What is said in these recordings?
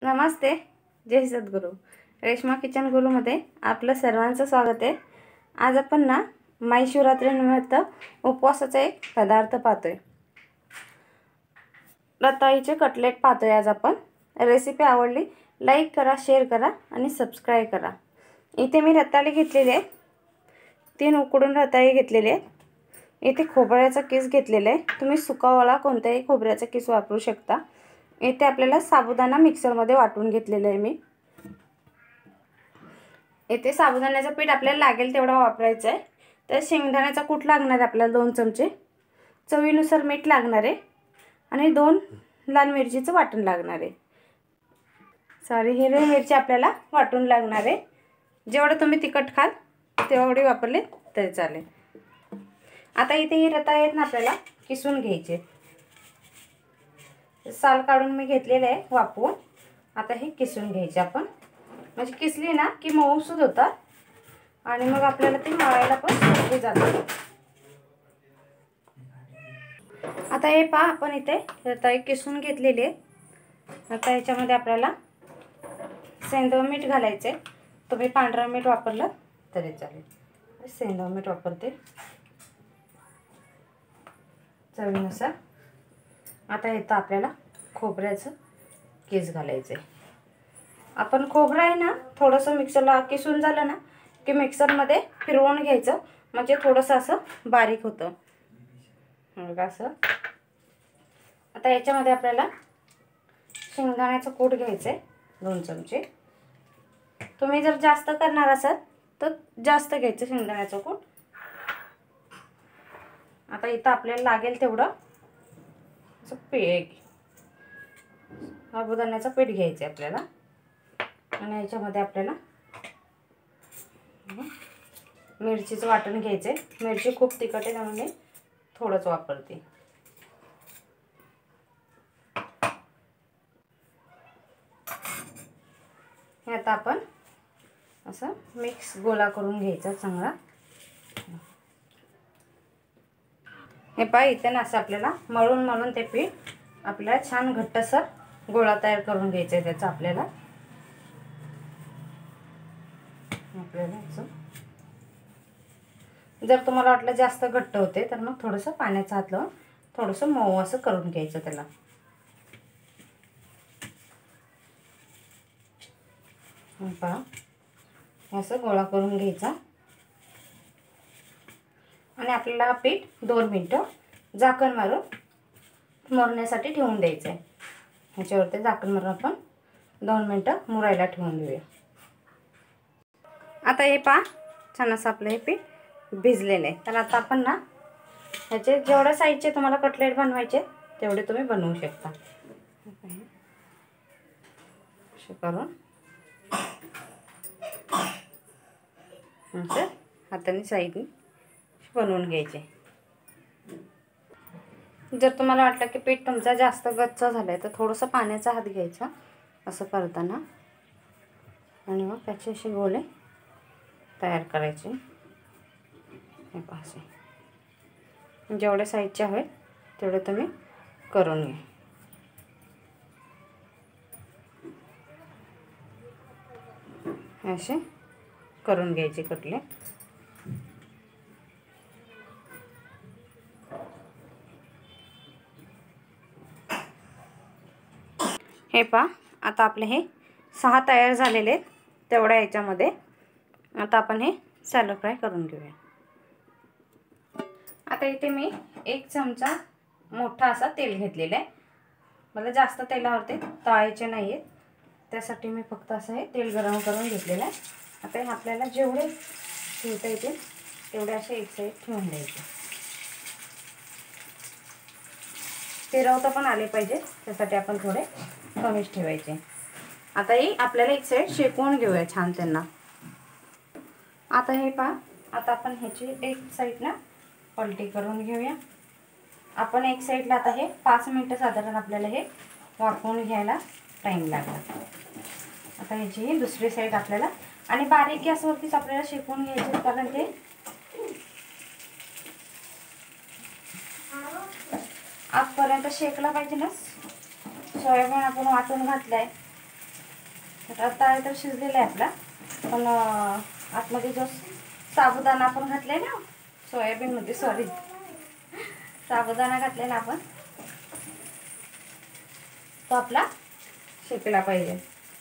नमस्ते, जय सद्गुरू। Reshma kitchen गुरुमध्ये आपलं सर्वांचं स्वागत आहे। आज आपण ना महाशिवरात्रीनिमित्त उपवासाचा एक पदार्थ पाहतोय। रताळीचे कटलेट पाहतोय आज आपण। रेसिपी आवडली लाईक करा, शेअर करा आणि सबस्क्राइब करा। इथे मी रताळी घेतलेली आहे, 3 उकडून रताळी घेतलेली आहे। इथे खोबऱ्याचा किस घेतलेला आहे, तुम्ही सुकावाला कोणताही खोबऱ्याचा किस वापरू शकता। इथे आपल्याला साबुदाणा मिक्सरमध्ये वाटून घेतलेला आहे मी। इथे साबुदाण्याचं पीठ आपल्याला लागेल तेवढा वापरायचं आहे। तर शेंगदाण्याचा कूट लागणार आहे आपल्याला 2 चमचे, चवीनुसार मीठ लागणार आहे आणि 2 लाल मिरचीचं वाटण लागणार आहे। हिरवी मिरची आपल्याला वाटून लागणार आहे। जेवढं तुम्ही तिखट खाल तेवढे वापरले तरी चालेल। आता इथे ही रताळी आहेत ना आपल्याला किसून घ्यायचे। साल काढून मी घेतलेले आहे वाफवून। आता हे किसून घ्यायचे आपण, म्हणजे किसली ना की मऊसूद होतात आणि मग आपल्याला ते मळायला पण सोपे जाते। आता हे पहा, आपण इथे रताळी किसून घेतलेली आहे। आता याच्यामध्ये आपल्याला सेंधव मीठ घालायचे। तुम्ही पांढरा मीठ वापरलं तरी चालेल, सेंधव मीठ वापरते चवीनुसार। आता इथं आपल्याला खोबऱ्याचं किस घालायचं आहे। आपण खोबरं आहे ना थोडंसं मिक्सरला किसून झालं ना की मिक्सरमध्ये फिरवून घ्यायचं, म्हणजे थोडंसं असं बारीक होतं मग असं। आता याच्यामध्ये आपल्याला शेंगदाण्याचं कूट घ्यायचं आहे 2 चमचे। तुम्ही जर जास्त करणार असाल तर जास्त घ्यायचं शेंगदाण्याचं कूट। आता इथं आपल्याला लागेल तेवढं असं साबुदाण्याचं पीठ घ्यायचं आपल्याला आणि याच्यामध्ये आपल्याला मिरचीचं वाटण घ्यायचं आहे। मिरची खूप तिखट आहे त्यामुळे थोडंच वापरते। हे आता आपण असं मिक्स गोळा करून घ्यायचा चांगला। हे पहा, इथे ना असं आपल्याला मळून ते पीठ आपल्याला छान घट्टसर गोळा तयार करून घ्यायचा आहे त्याचा आपल्याला असं। जर तुम्हाला वाटलं जास्त घट्ट होते तर मग थोडंसं पाण्याचा हात लावून थोडंसं मऊ असं करून घ्यायचं त्याला। पहा, असं गोळा करून घ्यायचा आणि आपल्याला पीठ 2 मिनिटं झाकण मारून मुरण्यासाठी ठेवून द्यायचं आहे। ह्याच्यावरती झाकण मारून आपण 2 मिनिटं मुरायला ठेवून देऊया। आता हे पहा, छान असं आपलं हे पीठ भिजलेलं आहे। तर आता आपण ना ह्याचे जेवढ्या साईजचे तुम्हाला कटलेट बनवायचे तेवढे तुम्ही बनवू शकता। असे करून असं हाताने साईडने बनवून घ्यायचे। जर तुम्हाला वाटलं की पीठ तुमचा जास्त गच्च झालंय तर थोडंसं पाण्याचा हात घ्यायचा असं करताना आणि मग त्याचे असे गोळे तयार करायचे। हे पहा, असे जेवढे साईजचे आहेत तेवढे तुम्ही करून घ्या। असे करून घ्यायचे कटलेट। हे पहा, आता आपले हे 6 तयार झालेले आहेत तेवढ्या याच्यामध्ये। आता आपण हे सॅलो फ्राय करून घेऊया। आता इथे मी 1 चमचा मोठा असा तेल घेतलेला आहे। मला जास्त तेलावरती तळायचे नाही आहेत, त्यासाठी मी फक्त असं हे तेल गरम करून घेतलेलं आहे। आता हे आपल्याला जेवढे ठेवता येतील तेवढे असे एक साईड ठेवून द्यायचे। फिरवता पण आले पाहिजे त्यासाठी आपण थोडे कमीच ठेवायचे। आता हे आपल्याला एक साईड शेकवून घेऊया छान त्यांना। आता हे पहा, आता आपण ह्याची एक साईड ना पलटी करून घेऊया। आपण एक साईडला आता हे 5 मिनिटं साधारण आपल्याला हे वाफवून घ्यायला टाईम लागला। आता ह्याची दुसरी साईड आपल्याला आणि बारीक गॅसवरतीच आपल्याला शेकवून घ्यायचे, कारण ते आतपर्यंत शेकला पाहिजे ना। सोयाबीन आपण वाटून घातलंय डाळ तर शिजलेला आहे आपला, पण आतमध्ये जो साबुदाणा आपण घातलाय ना, सोयाबीनमध्ये, सॉरी साबुदाणा घातलेला आपण, तो आपला शेकला पाहिजे.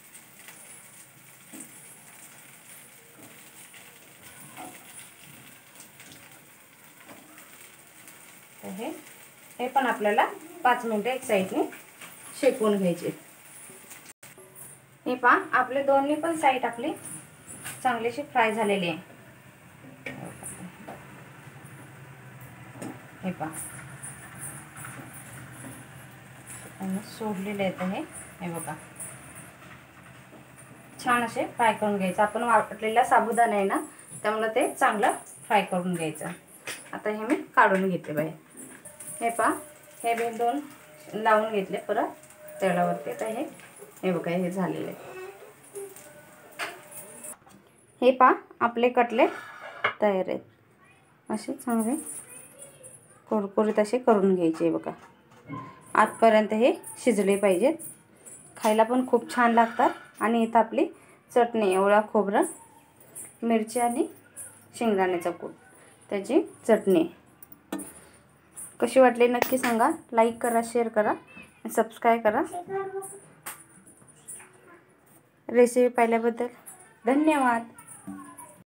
हे पण आपल्याला 5 मिनिटं एक साईडने शेकून घ्यायचे. हे पहा आपले दोन्ही पण साईड आपली चांगलीशी फ्राय झालेली आहे. हे पहा सोडलेले आहेत. हे बघा छान असे फ्राय करून घ्यायचं. आपण वापरलेला साबुदाणा आहे ना, त्यामुळे ते चांगलं फ्राय करून घ्यायचं. आता हे मी काढून घेते बाहेर. हे पहा हे मी 2 लावून घेतले परत तेलावरती. आता हे बघा हे झालेले आहे. हे पहा आपले कटलेट तयार आहेत. असे चांगले कुरकुरीत असे करून घ्यायचे. बघा आतपर्यंत हे शिजले पाहिजेत. खायला पण खूप छान लागतात. आणि इथं आपली चटणी, ओला खोबरं, मिरची आणि शेंगदाण्याचा कूट, त्याची चटणी. कशी वाटली नक्की सांगा. लाईक करा, शेअर करा, सबस्क्राईब करा. रेसिपी पाहिल्याबद्दल धन्यवाद.